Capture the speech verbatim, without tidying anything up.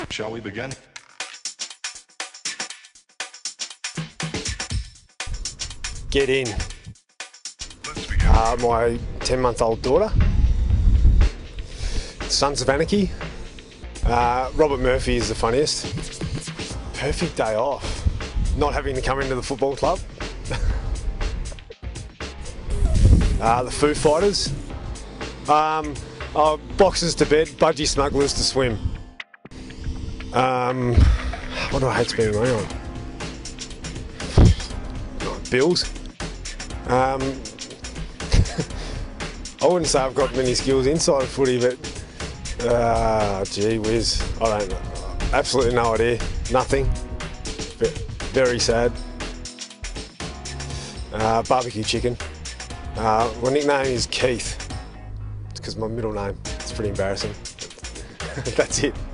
Shall we begin? Get in. Let's begin. Uh, my ten-month-old daughter. Sons of Anarchy. Uh, Robert Murphy is the funniest. Perfect day off. Not having to come into the football club. uh, the Foo Fighters. Um, uh, boxers to bed, budgie smugglers to swim. Um, what do I hate spending money on? Bills. Um, I wouldn't say I've got many skills inside footy, but uh, gee whiz, I don't know. Absolutely no idea. Nothing. But very sad. Uh, barbecue chicken. Uh, my nickname is Keith. It's because my middle name. It's pretty embarrassing. That's it.